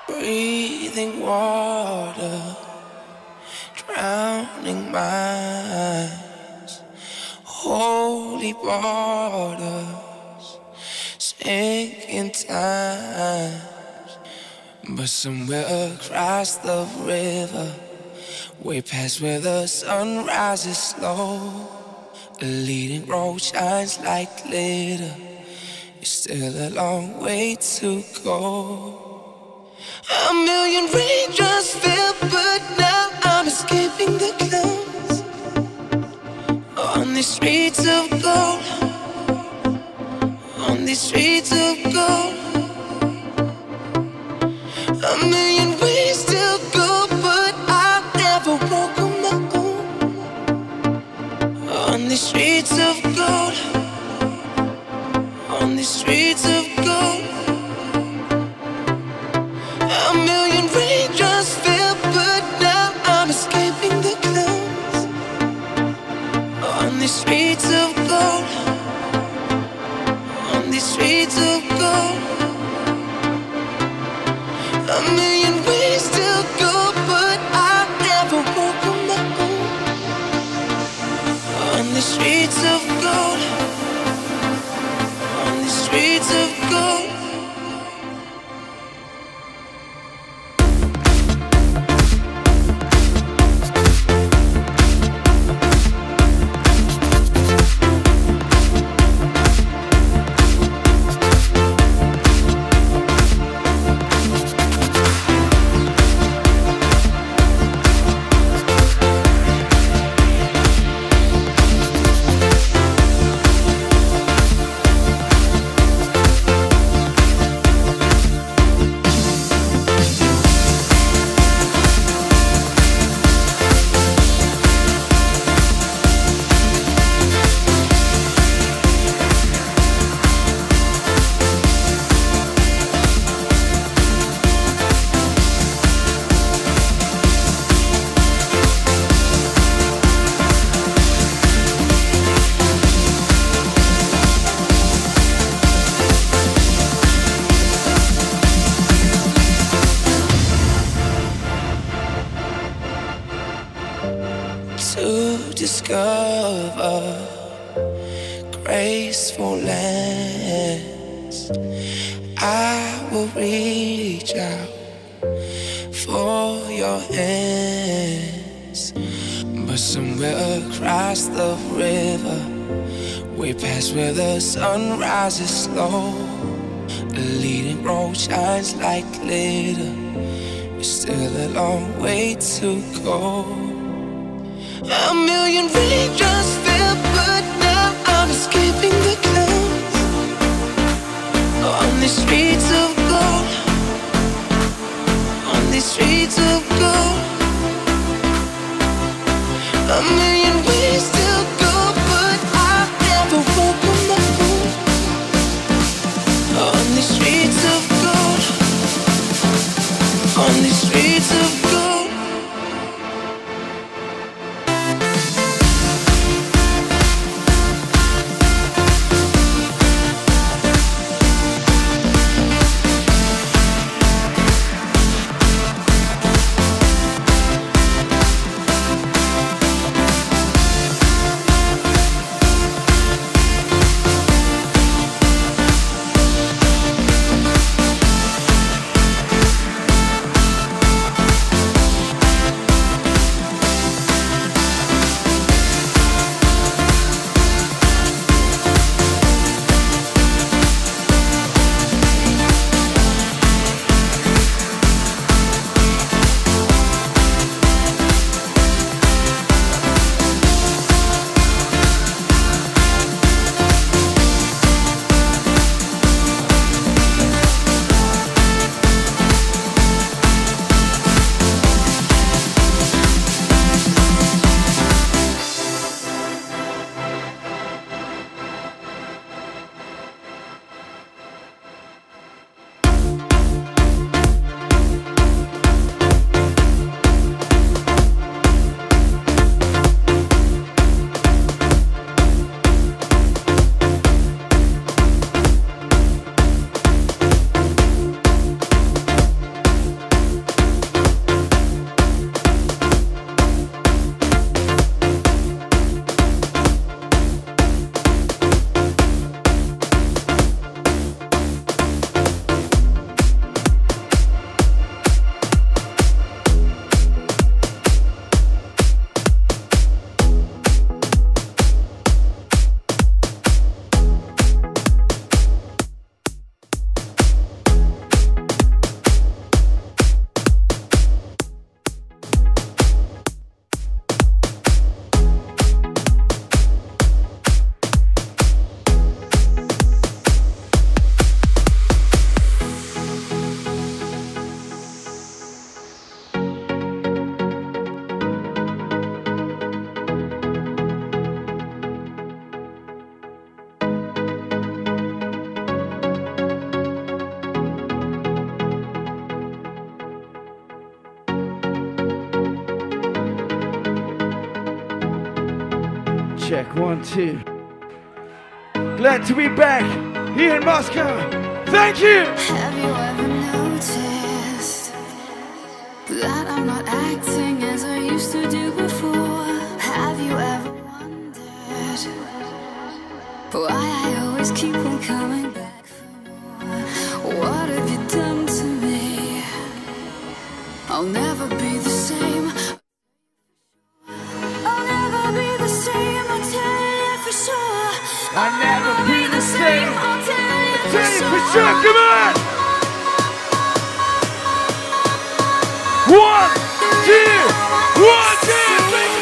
Breathing water, drowning minds. Holy waters, sinking time. But somewhere across the river, way past where the sun rises slow, a leading road shines like glitter. It's still a long way to go. A million raindrops fell, but now I'm escaping the clouds. On these streets of gold, on these streets of gold. A million ways to go, but I'll never walk on my own. On these streets of gold, on these streets of gold. A million raindrops fell, but now I'm escaping the clouds. On these streets of gold, on these streets of gold. A million ways to go, but I'll never walk on my own. On the streets of gold, on the streets of gold. To discover graceful lands, I will reach out for your hands. But somewhere across the river, way past where the sun rises slow, a leading road shines like glitter. It's still a long way to go. A million raindrops fell, but now I'm escaping the clouds. On these streets of gold, on these streets of gold. A million ways to go, but I'll never walk on my own. On these streets of gold, on these streets of gold. check, 1, 2. Glad to be back here in Moscow. Thank you! Have you ever noticed that I'm not acting as I used to do before? Have you ever wondered why I always keep on coming back for more? What have you done to me? I'll never be the same. I'll never be the same, I'll tell you for sure. I'll never be the same, I'll tell you for sure, come on! 1, 2, 1, 2, 3.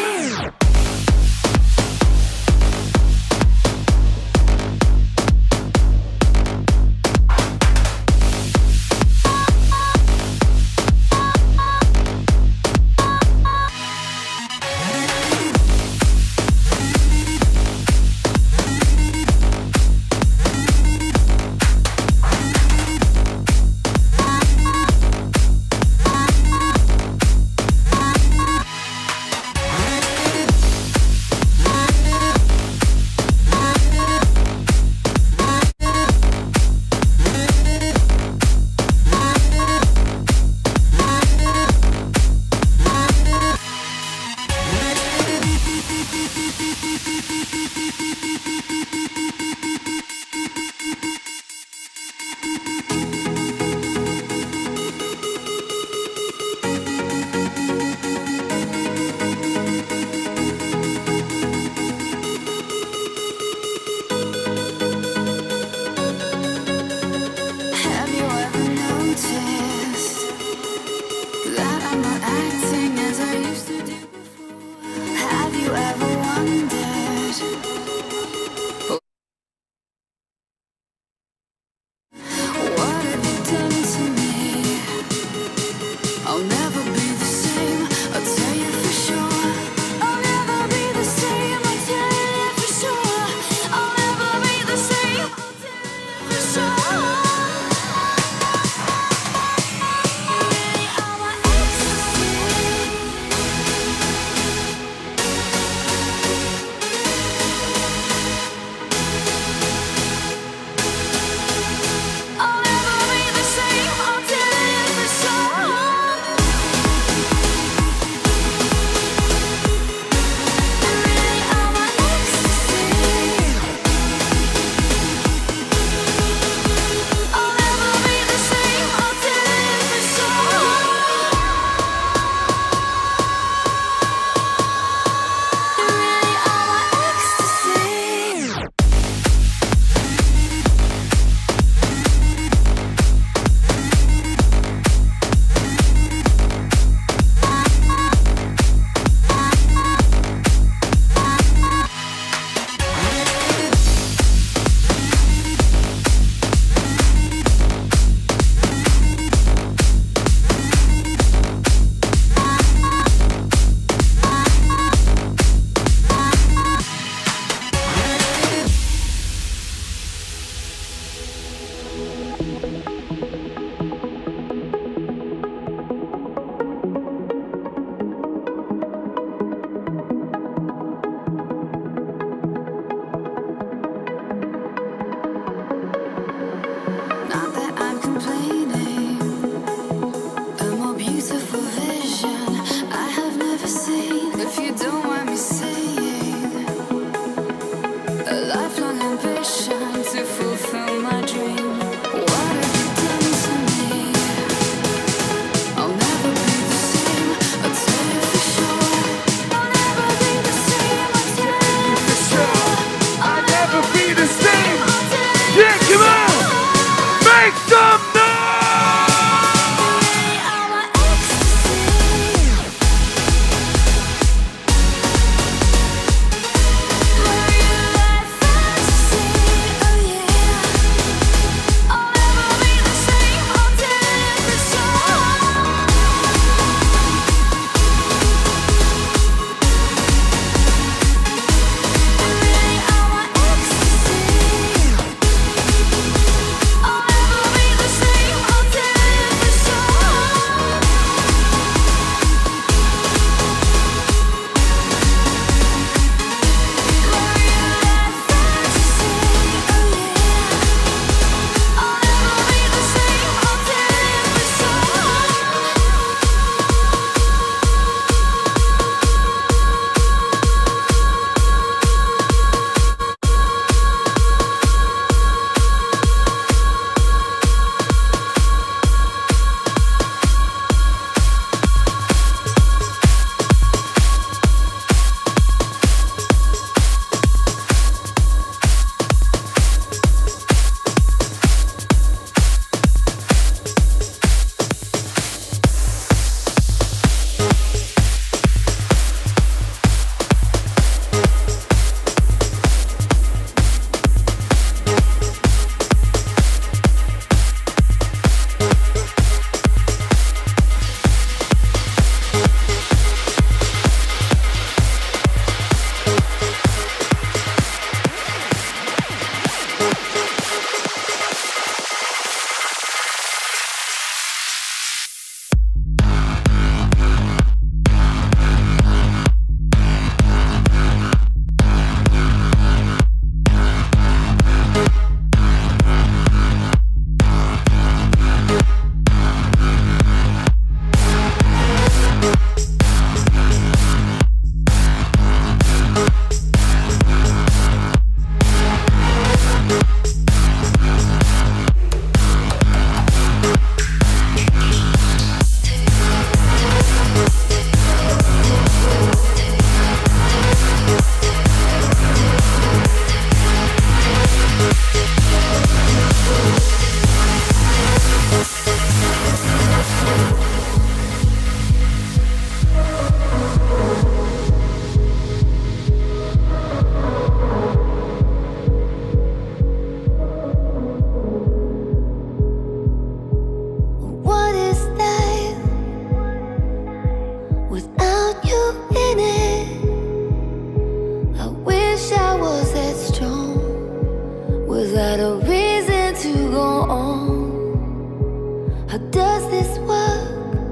without you in it. I wish I was that strong, without a reason to go on. How does this work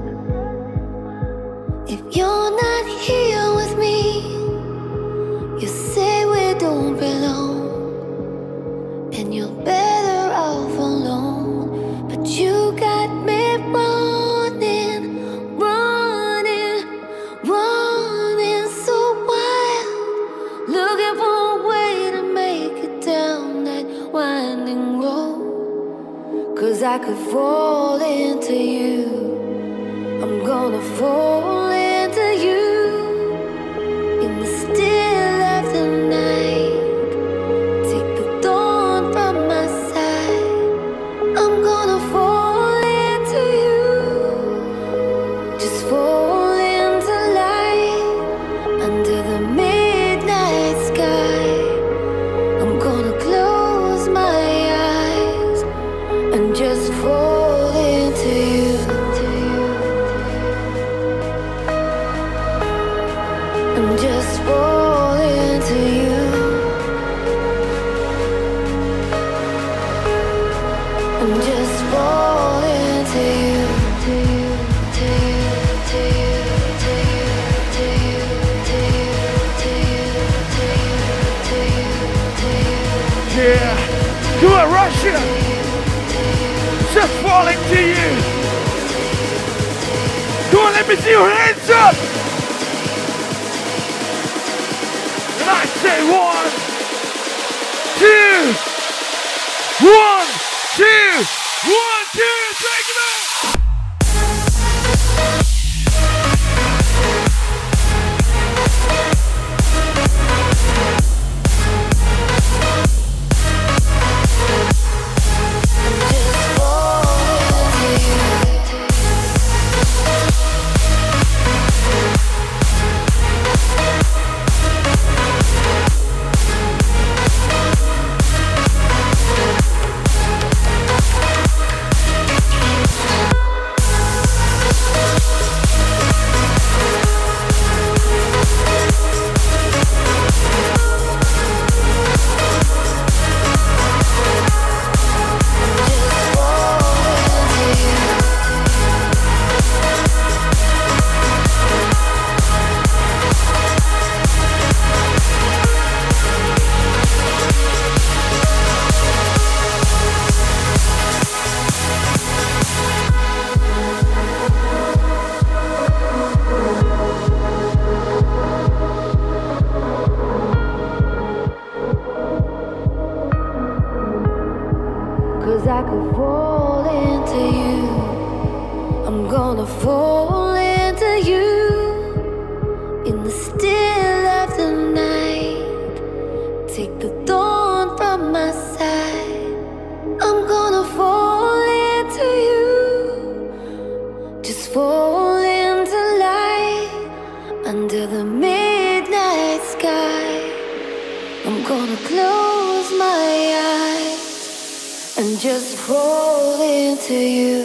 if you're not here with me? You say we don't belong, and you're better off alone. But you got me running, running, running so wild, looking for a way to make it down that winding road. 'Cause I could fall into you, I'm gonna fall into you. In the still of the night, take the dawn from my side. I'm gonna fall into you, just fall into light under the midnight sky. I'm gonna close my eyes and just fall into you. And just fall into you. And just fall into you. To you, to you, to you, to you, to you, to you, to you, to you, to you, to you. Yeah. Come on, Russia. Just falling to you. Come on, let me see your hands up. And I say 1, 2, 1, 2, 1, 2, take it out. I could fall into you. I'm gonna fall into you. In the still of the night, take the dawn from my side. I'm gonna fall into you. Just fall into light under the midnight sky. I'm gonna close my eyes and just fall into you.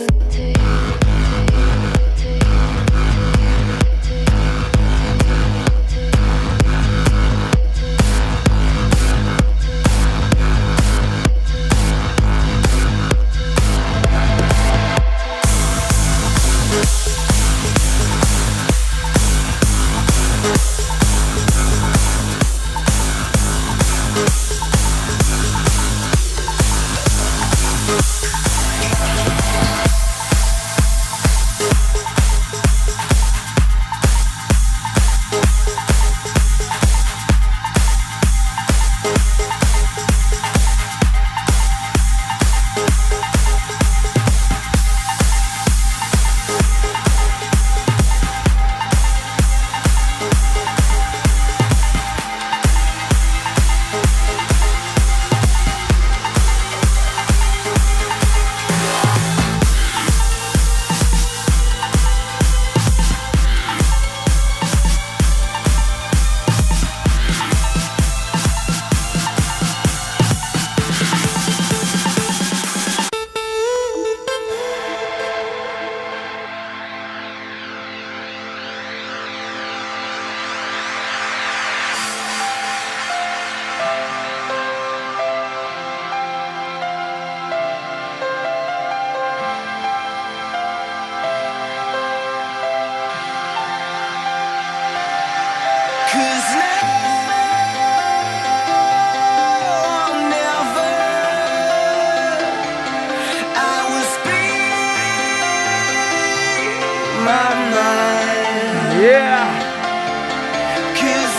Yeah. 'Cause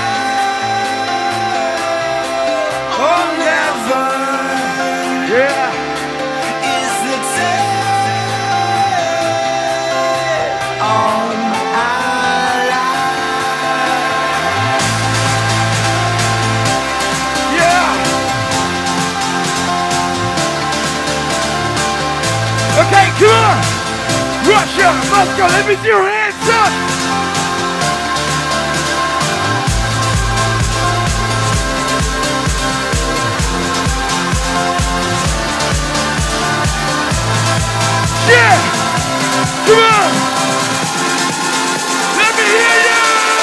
now or never. Yeah. Is the time on our life. Yeah. Okay, come on. Russia, Moscow, let me see your hands up. Yeah! Come on! Let me hear you!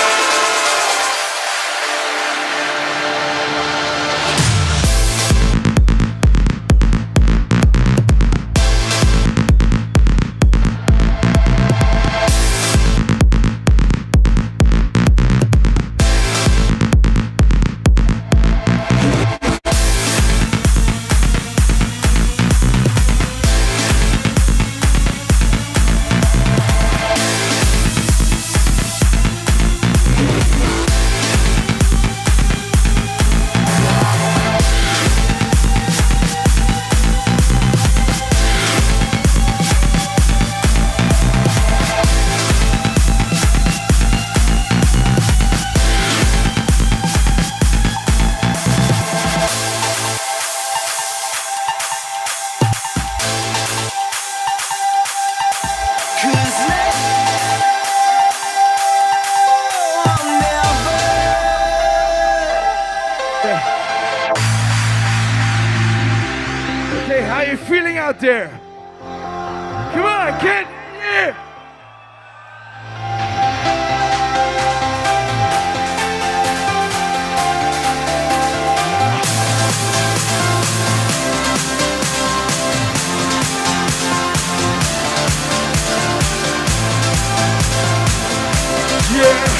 Okay, how you feeling out there? Come on, kid! Yeah! Yeah!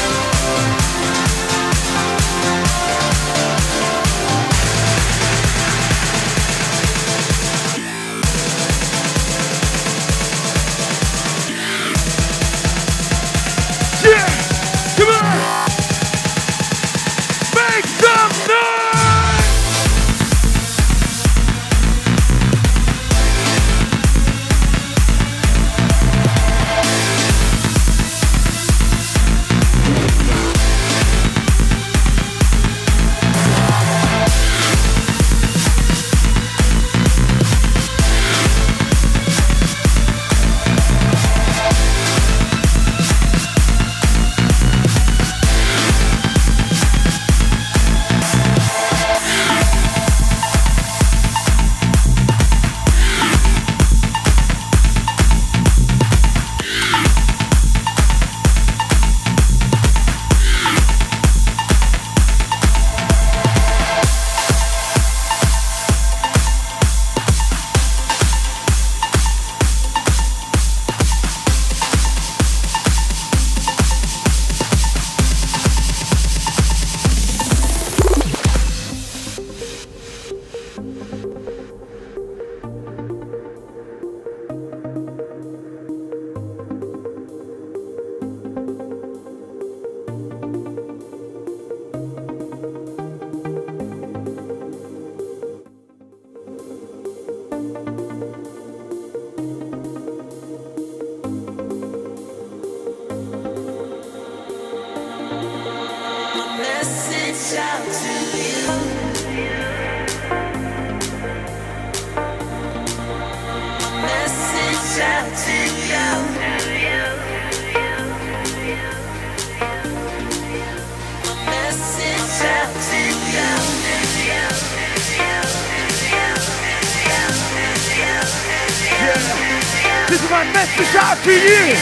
This is my message out to you.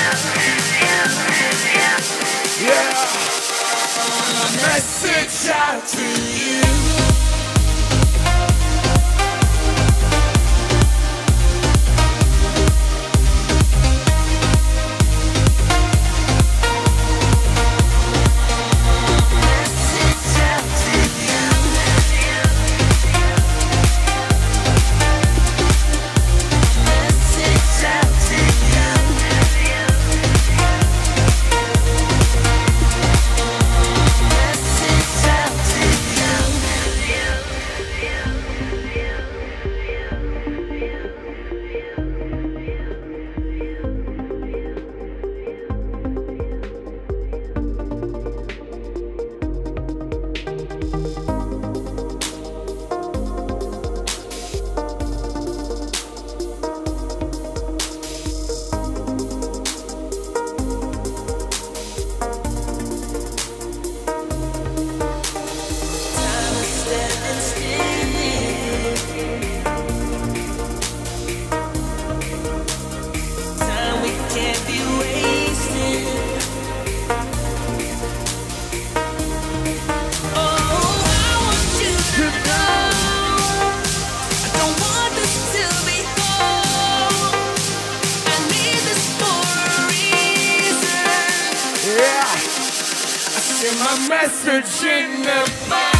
Yeah. Message out to you. and my message in the fire.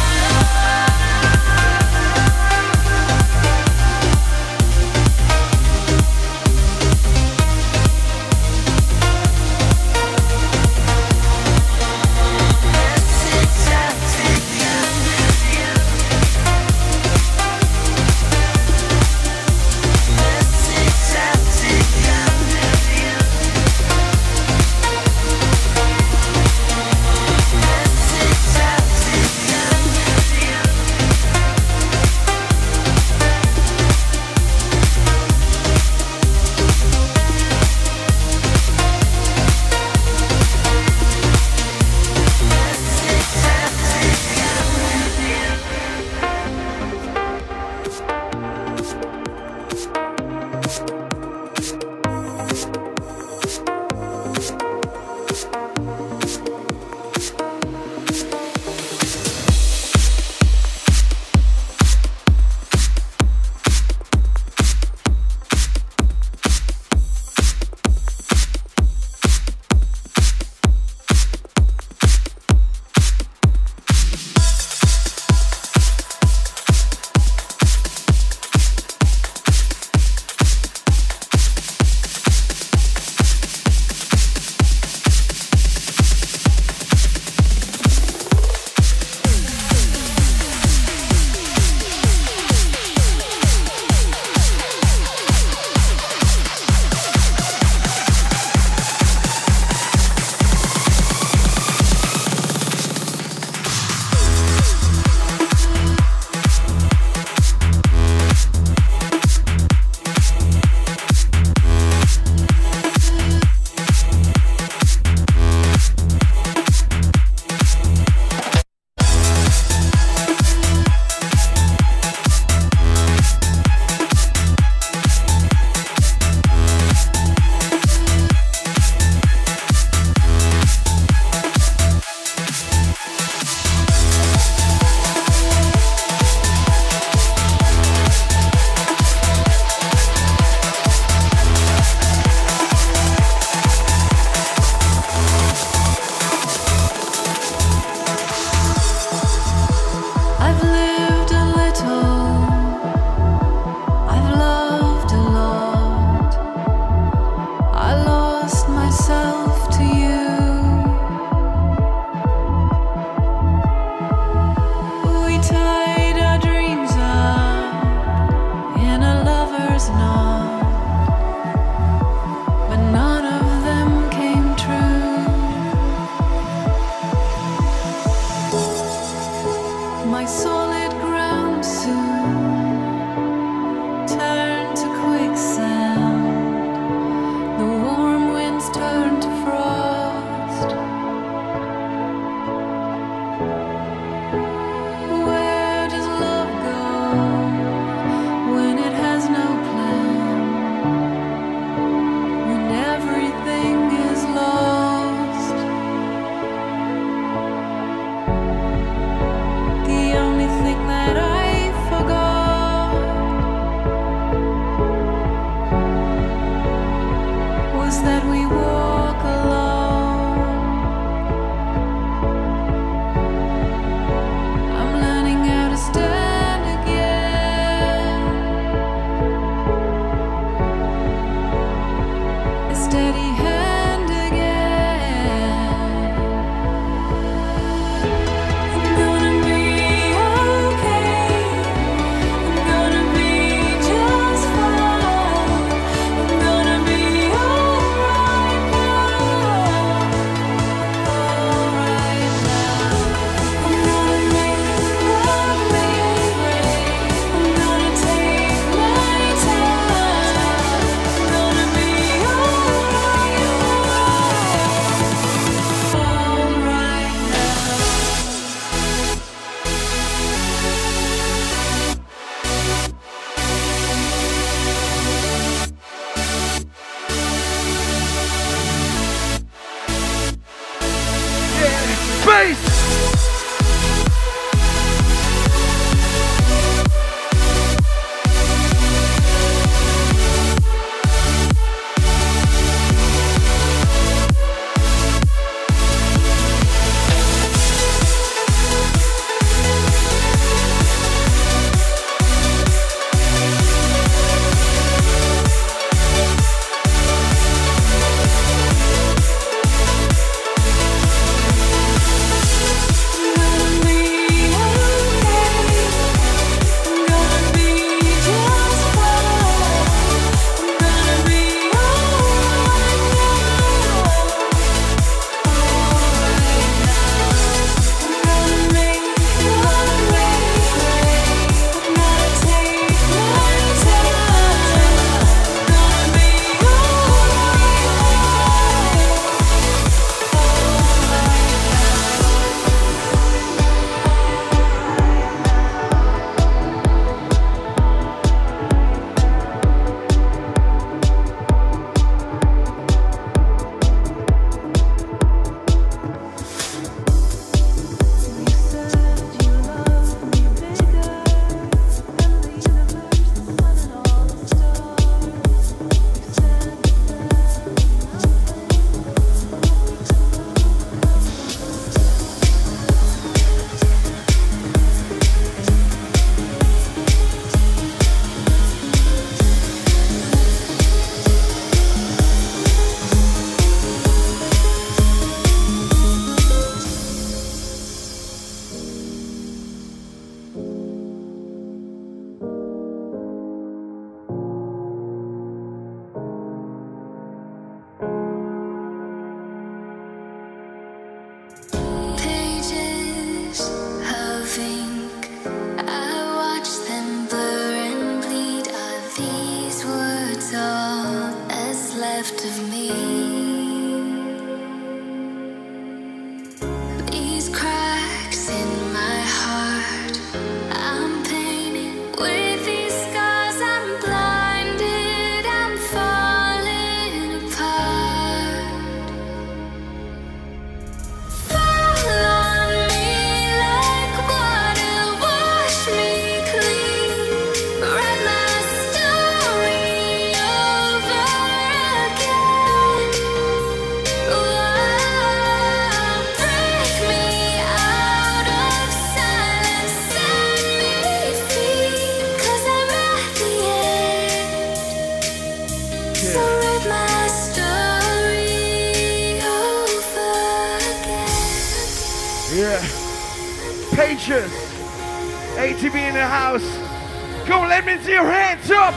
Yeah. Patience. ATB in the house. Come on, let me see your hands up.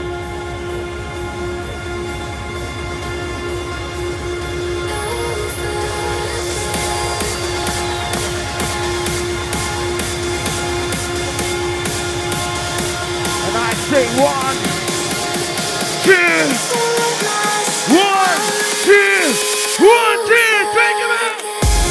And I say 1, 2, 1, 2, 1, 2, drink him out.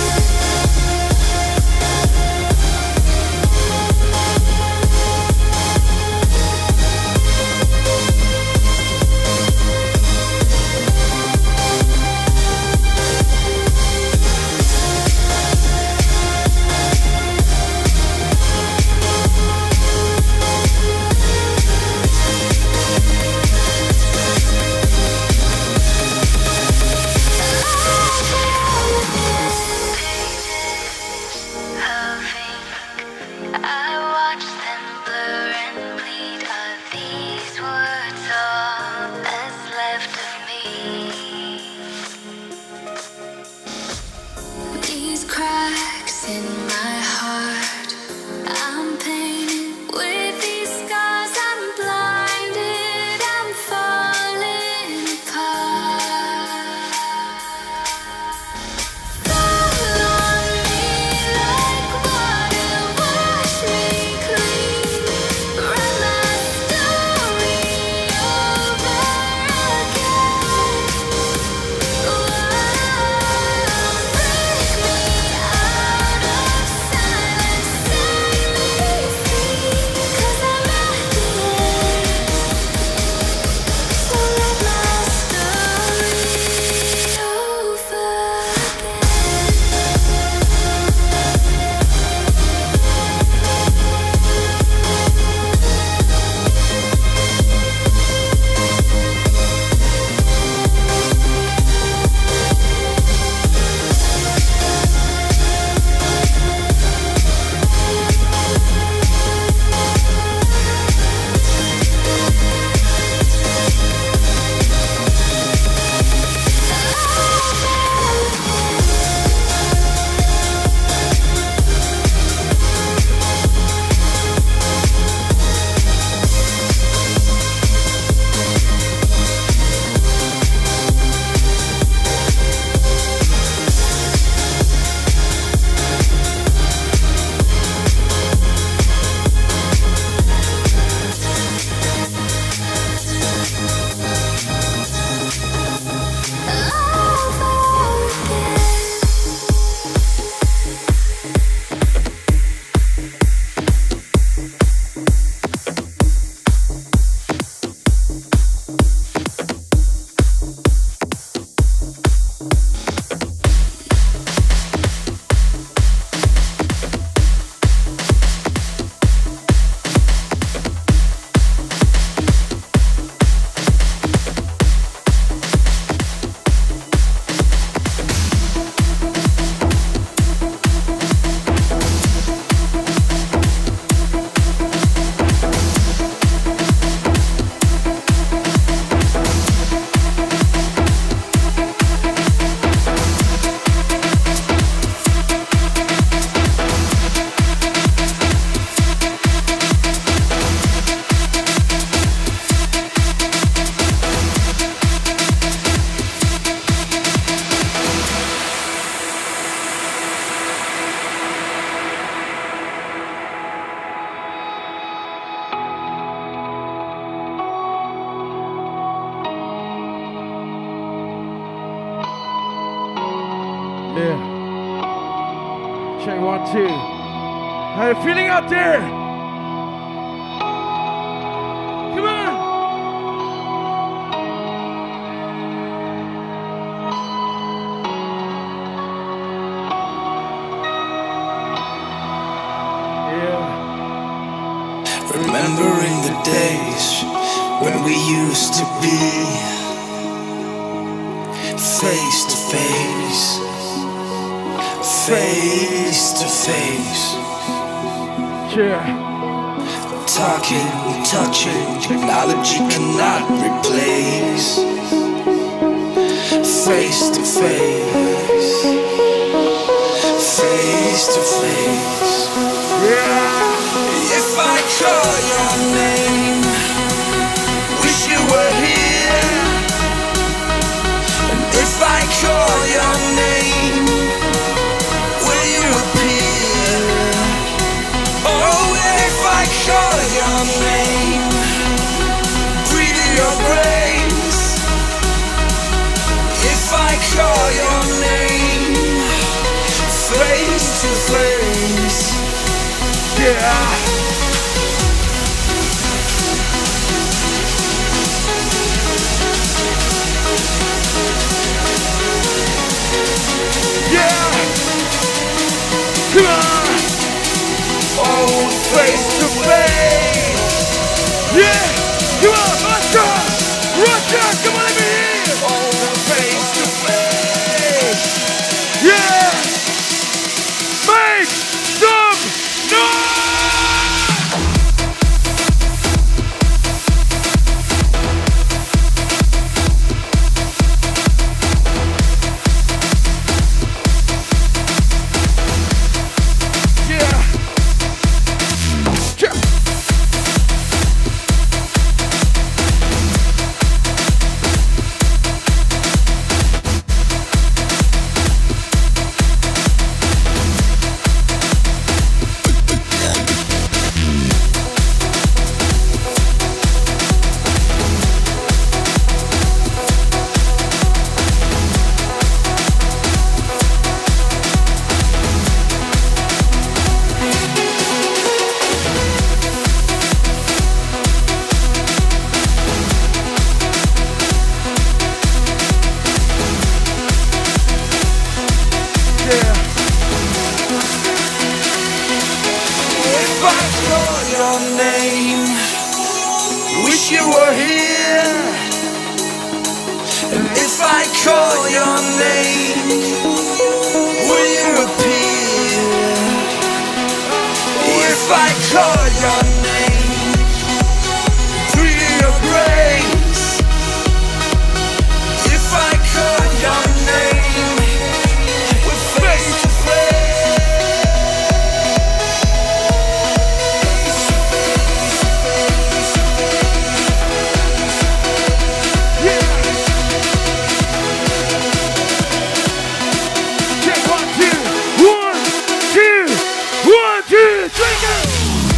Yeah. Check 1, 2. How you feeling out there? Come on. Yeah. Remembering the days when we used to be face to face. Face to face. Yeah. Talking, touching, technology cannot replace. Face to face. Face to face. Yeah. If I call your name, wish you were here. And if I call your name, will you appear? Oh, if I call your name, breathe in your brains. If I call your name, face to face. Yeah. Yeah. Come on. Oh, face to face. Yeah. Come on, Russia. Russia, come on, let me hear. Oh, face to face. Yeah. Make some noise. Yeah. Yeah. If I call your name, wish you were here. And if I call your name, will you appear? If I call your name, breathe in your brains. If I call your name, we're face to face. Check 1, 2, 1, 2, 1, 2, 3, go!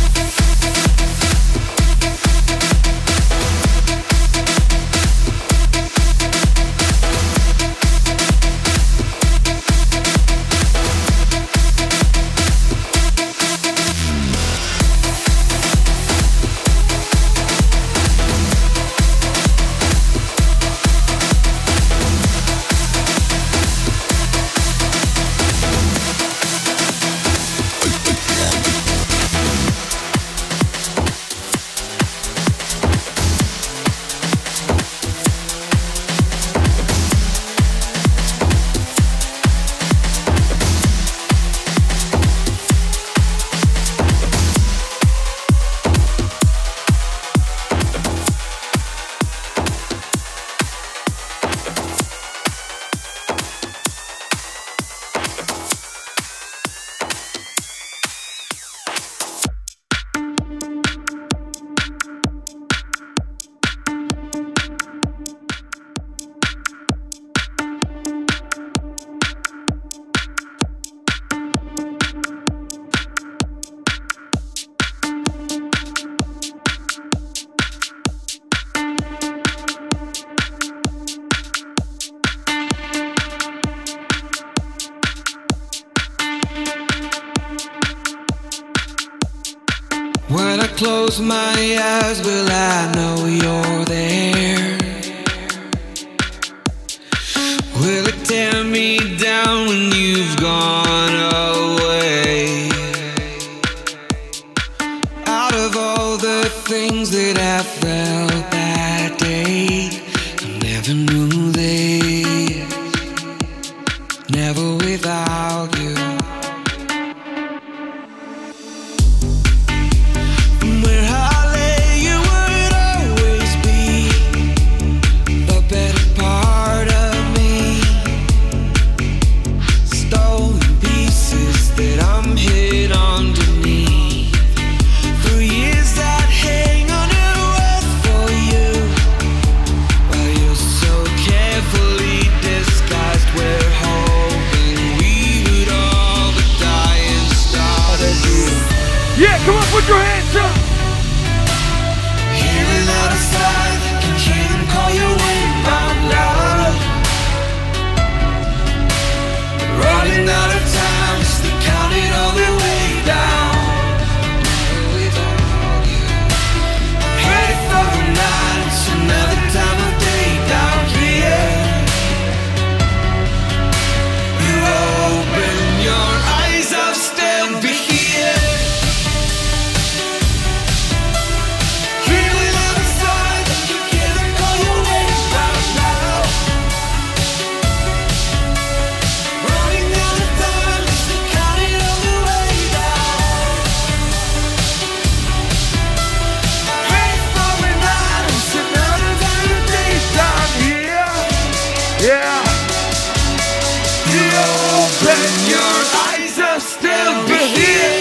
When I close my eyes, will I know you're there? Will it tear me down when you've gone away? Out of all the things that I felt that day, I never knew this, never without you. Where I lay, you would always be. Put your hands up. Healing out of sight, can hear them call your name out loud. Running out of time, just to count it all the way down. Ready for the night, it's another time of day down here. You open your eyes, I'll still be here. Feeling outside, you hear them call your name out loud. Running out of time, just to count it all the way down. Ready for the night, it's another time of day down here. Yeah. You open your eyes, I'll still be here.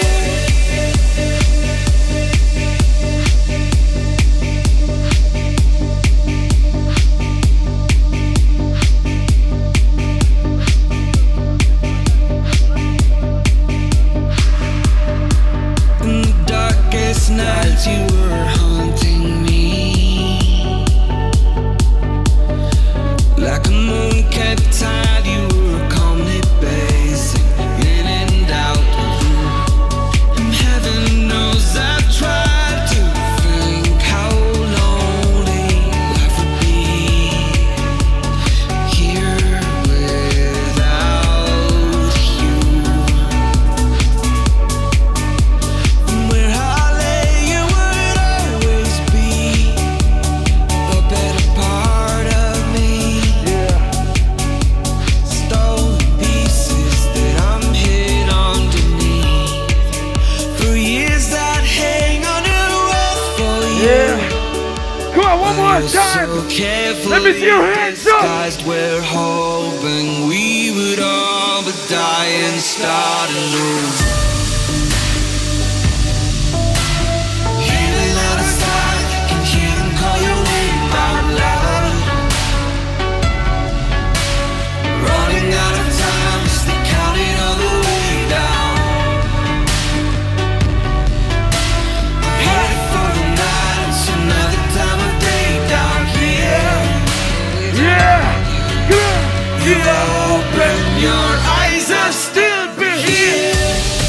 In the darkest nights, you were haunting me. Like a moon kept tide, you were calmly pacing in and out of you. And heaven knows I've tried to think how lonely life would be here without you. And where I lay, you would always be the better part of me. Stolen pieces that I'm hid underneath. For years I'd hang on to earth for you. Yeah. Come on, one more You're time. so carefully Let me see your hands up. disguised, we're hoping we would all but die and start anew. Healing out of sight, can hear them call your name out loud. Running out of time, just to count it all the way down. Ready for the night, it's another time of day down here. Yeah. Come on. You open your eyes, I'll still be here.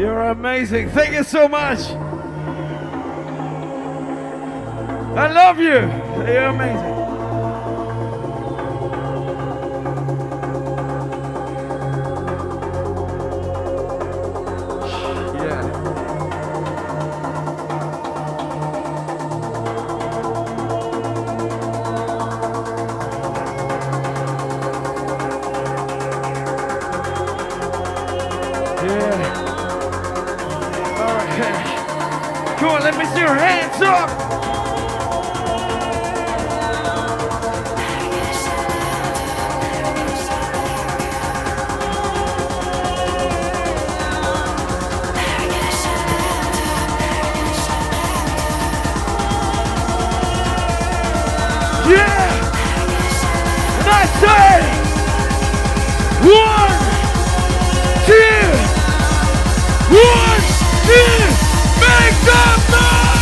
You're amazing. Thank you so much. I love you. You're amazing. Let me see your hands up. Yeah. And I say 1, 2, 1, 2. Make some noise!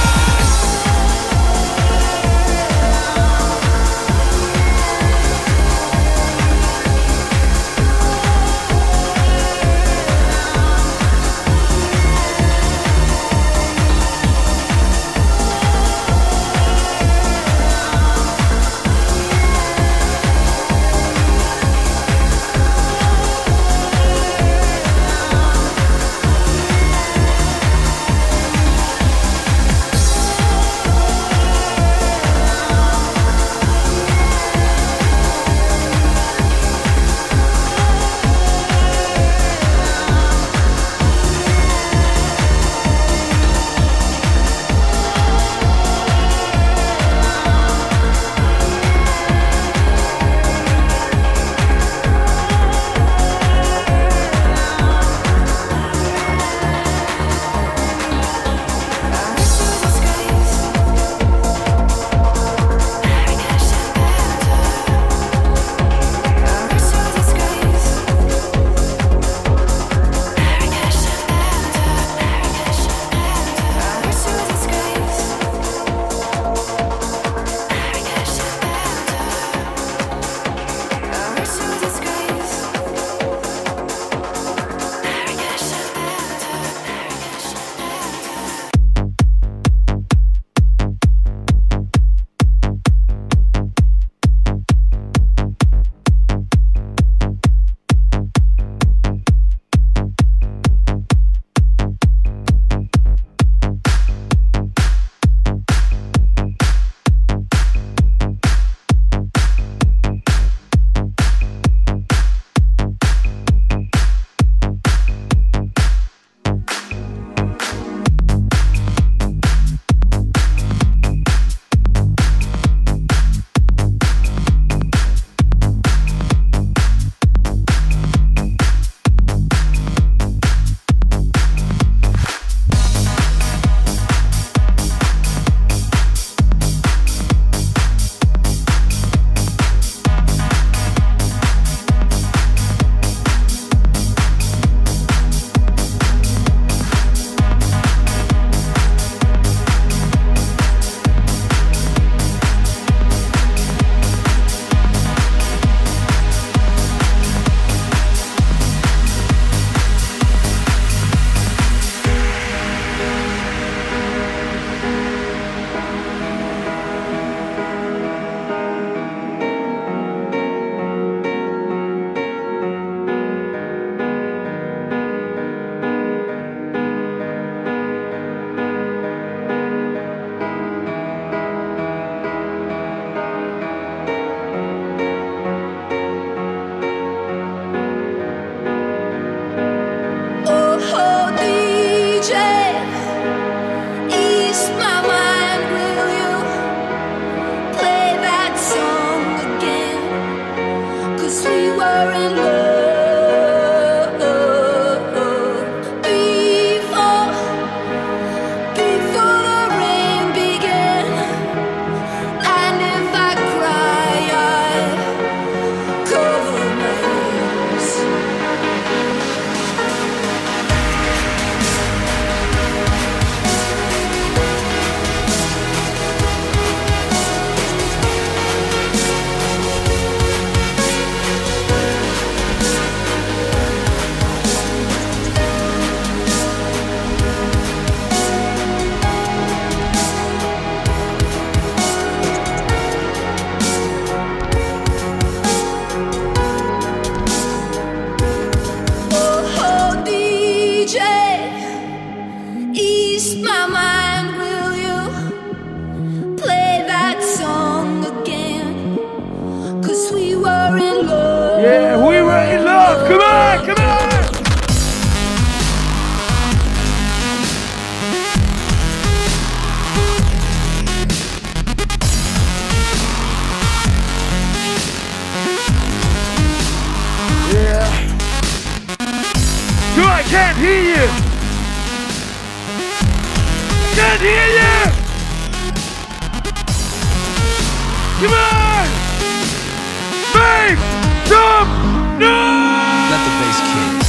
Come on, come on! Yeah. Come on, I can't hear you! Can't hear you! Come on! Make some noise! Let the bass kick.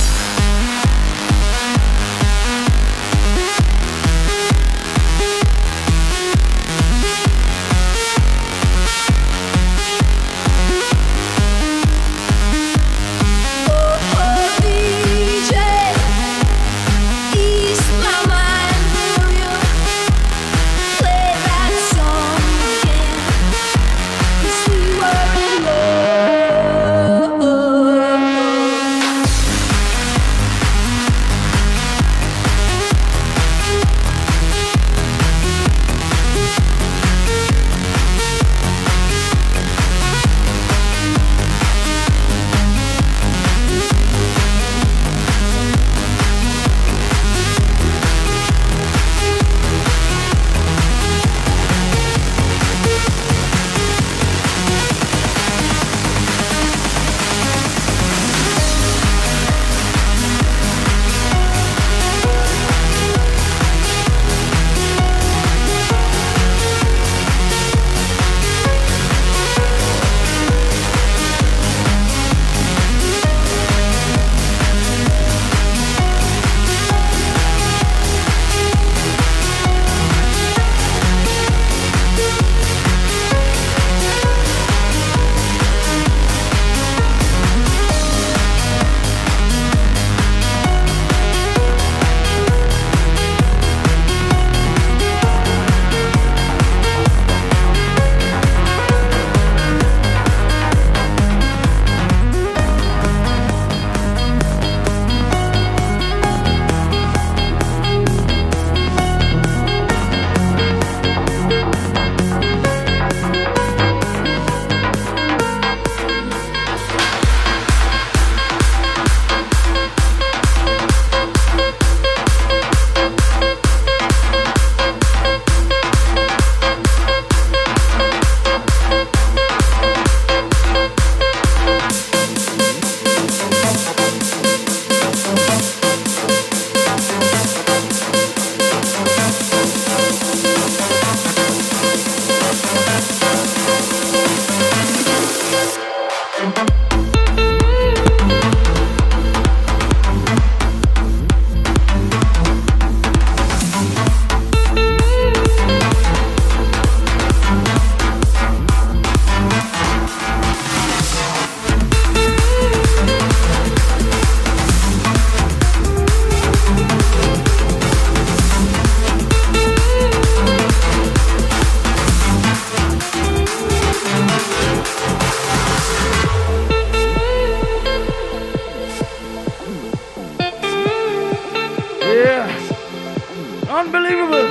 Unbelievable.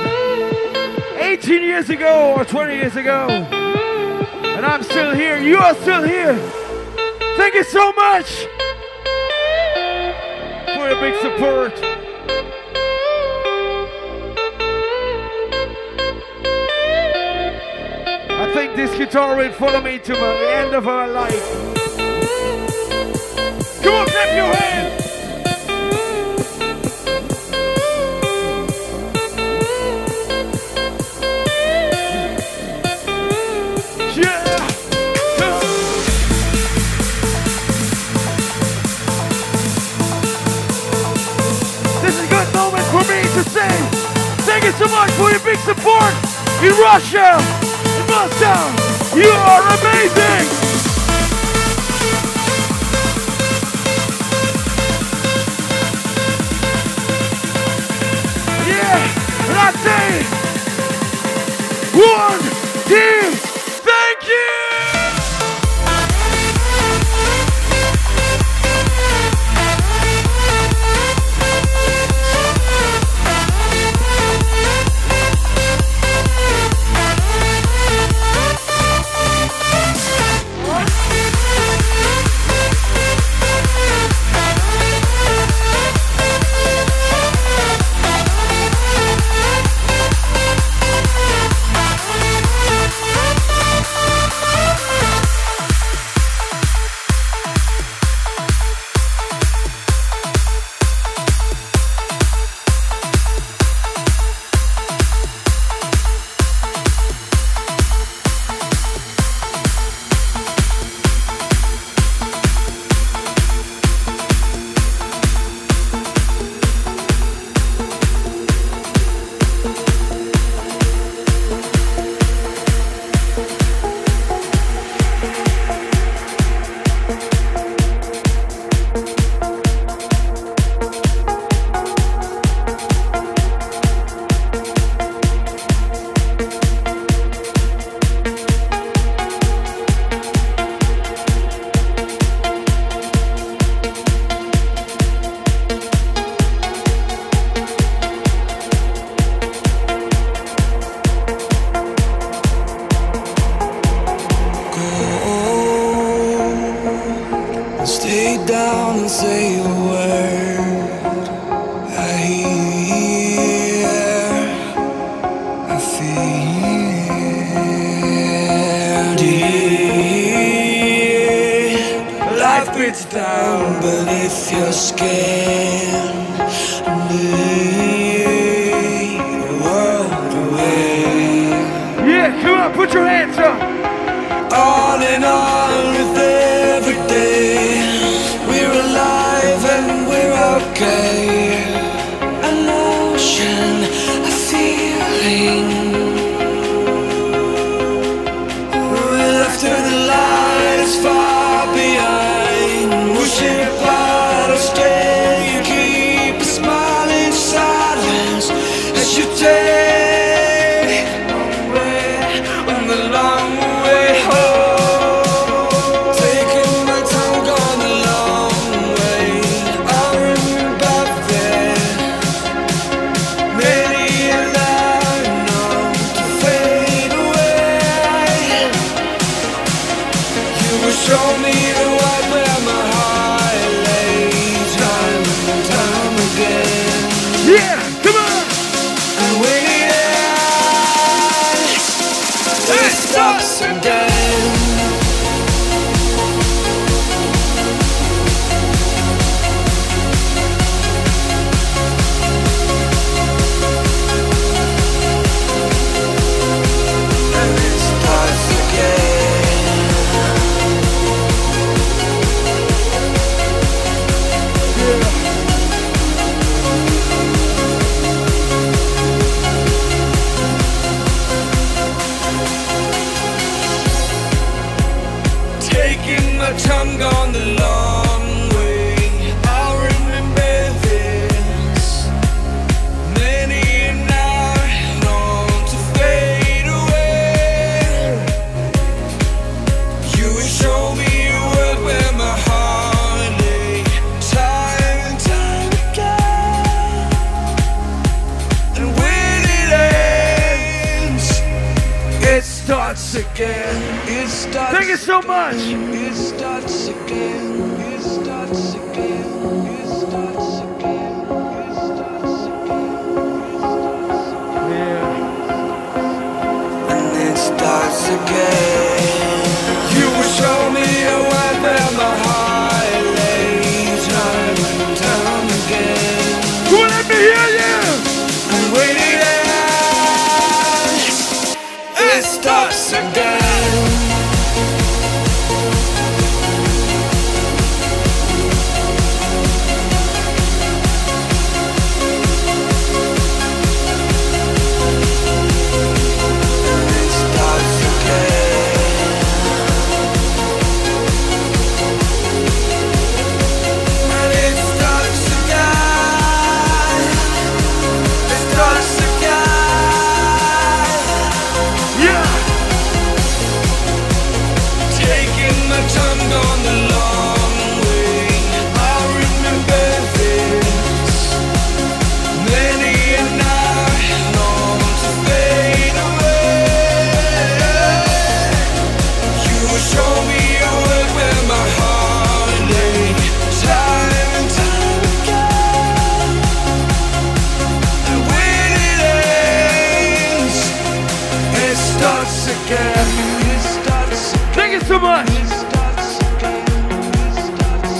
18 years ago or 20 years ago. And I'm still here. You are still here. Thank you so much for your big support. I think this guitar will follow me to the end of our life. Come on, clap your hands. Thank you so much for your big support in Russia, in Moscow. You are amazing. Yeah, and I say, 1, 2, thank you. Lay down and say a word. I hear, I feel deep. Life breaks down beneath your skin. Lead the world away. Yeah, come on, put your hands up. On and on with every day. We're alive and we're okay. An ocean, a feeling. Well, after the light is far behind, wishing apart or stay, you keep a smile in silence as you take away on the long way home. Taking my time, gone a long way. I remember then many a line known to fade away. You will show me the way where my heart lay, time and time again. Yeah, come on. And when it ends, it starts again. And it starts again. Taking my tongue on the long way. I'll remember this. Many a night long to fade away. You will show me a world where my heart lay, time and time again. And when it ends, it starts again. It starts. Thank you so much. It starts again. It starts again. It starts again. It starts again. Yeah. And it starts again. You will show me a way where my heart lay, time and time again. Come on, let me hear you. And when it ends, it starts again. It starts again. And it starts again. It starts again. Yeah. Taking my time on the long way. I remember this. Many a night long to fade away. You will show me a world where my heart lay, time and time again. And when it ends, it starts again. It starts again. Thank you so much. It starts again. It starts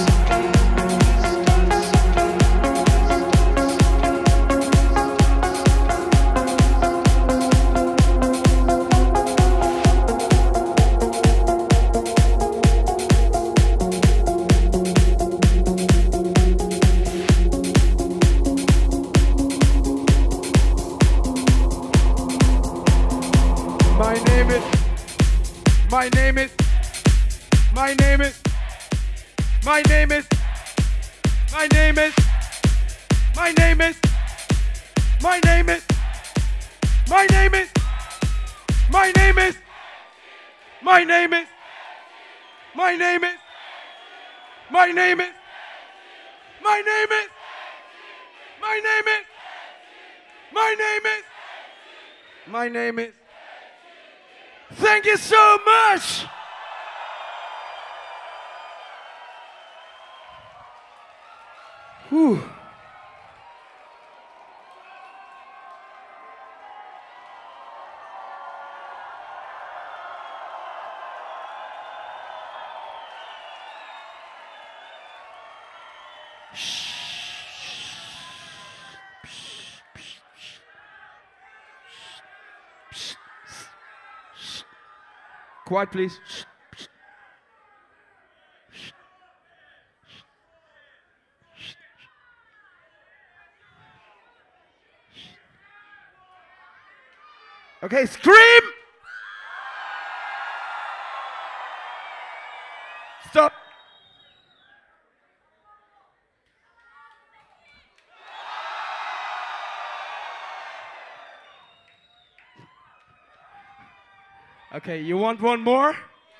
My name is. My name is. My name is. My name is. My name is. My name is. My name is. My name is. My name is. My name is. My name is. My name is. My name is. My name is. My name is. My name is. Thank you so much. Whew. Quiet, please. Okay, scream! Stop. Okay, you want one more?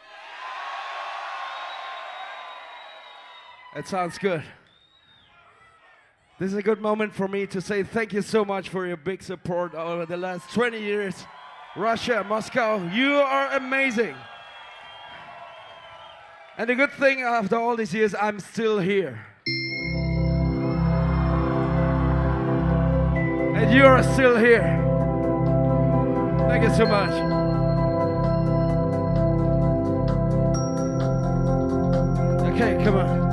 That sounds good. This is a good moment for me to say thank you so much for your big support over the last 20 years. Russia, Moscow, you are amazing. And the good thing after all these years, I'm still here. And you are still here. Thank you so much. Okay, come on.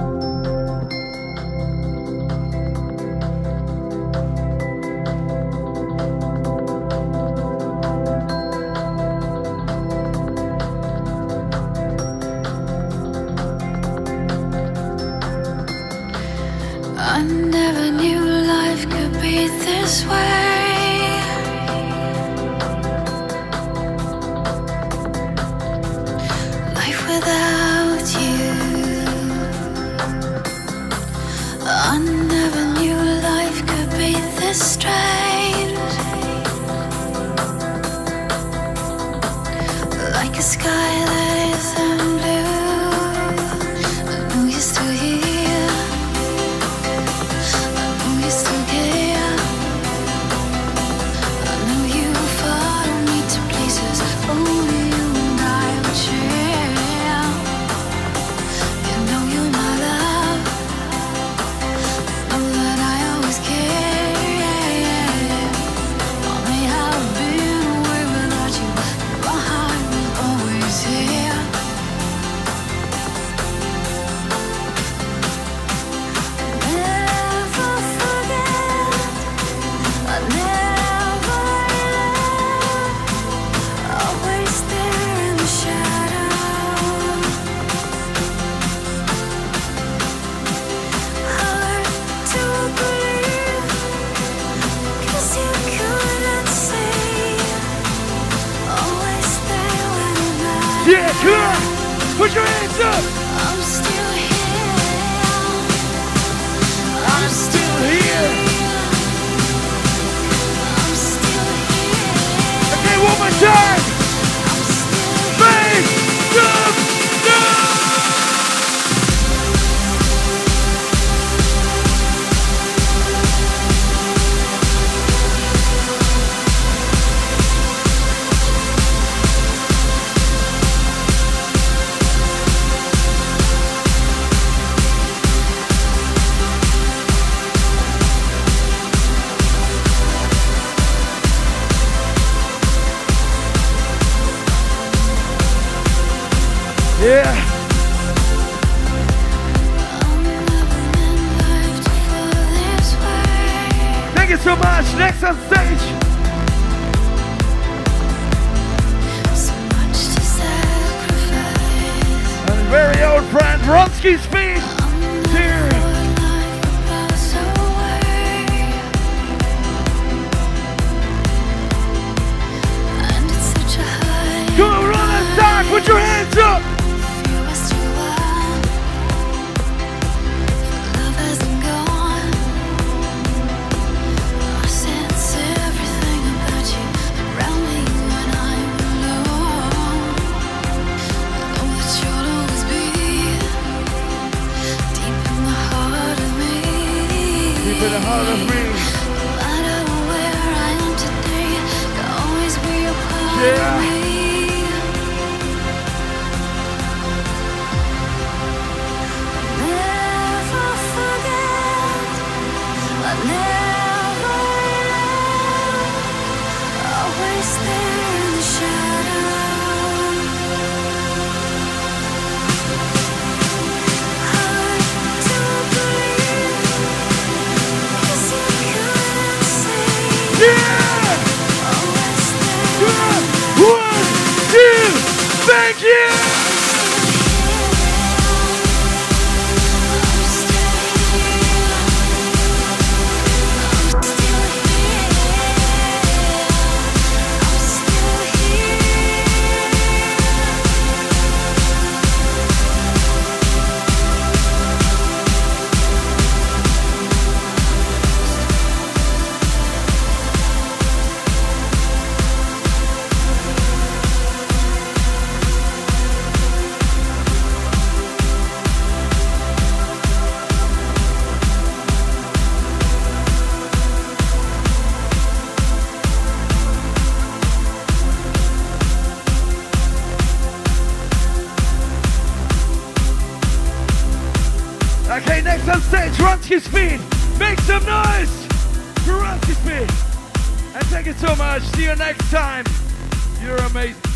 I never knew life could be this way. Life without you. I never knew life could be this strange. Like a sky that isn't blue. I know you're still here. Yeah, come on! Put your hands up! I'm still here. I'm still here. I'm still here. Okay, one more time! I'm still here. Face up! Yeah. Thank you so much. Next on stage. So much to sacrifice. Our very old friend Ronsky's feet. Here. Come on, run and start. Put your hands up. Deep in the heart of me. No matter where I am today, you'll always be a part of me. Never forget. next on stage, Runsky Speed. Make some noise for Runsky Speed. And thank you so much. See you next time. You're amazing.